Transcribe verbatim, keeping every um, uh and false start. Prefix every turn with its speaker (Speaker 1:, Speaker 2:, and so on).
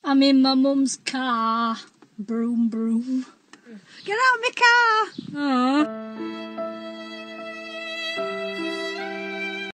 Speaker 1: I'm in my mum's car. Broom, broom.
Speaker 2: Get out of my car!
Speaker 1: Oh.